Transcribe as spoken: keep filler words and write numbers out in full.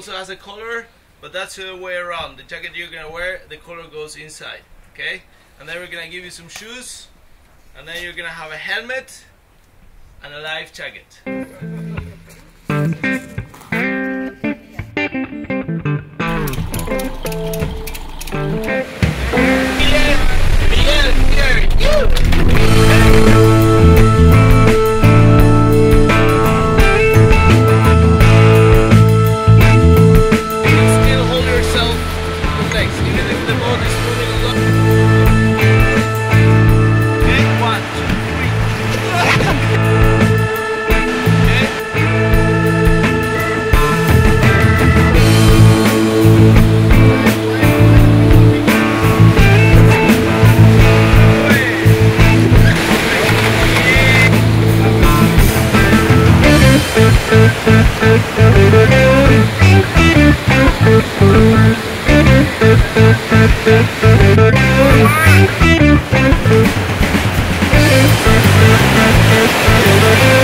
also has a collar, but that's the way around. The jacket you're gonna wear, the collar goes inside. Okay? And then we're gonna give you some shoes, and then you're gonna have a helmet and a life jacket. We'll be right back.